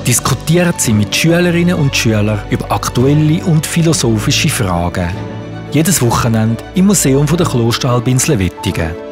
diskutieren sie mit Schülerinnen und Schülern über aktuelle und philosophische Fragen. Jedes Wochenende im Museum der Klosteralp Insel Wettigen.